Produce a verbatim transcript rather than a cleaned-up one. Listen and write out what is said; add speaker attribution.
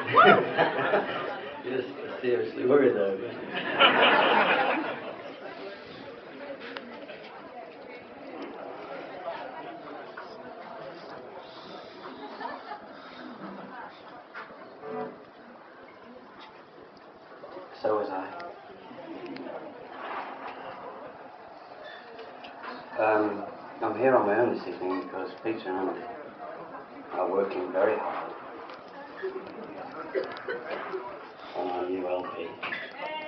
Speaker 1: You're seriously worried though. So was I. Um, I'm here on my own this evening because Peter and Emily are working very hard on our new L P.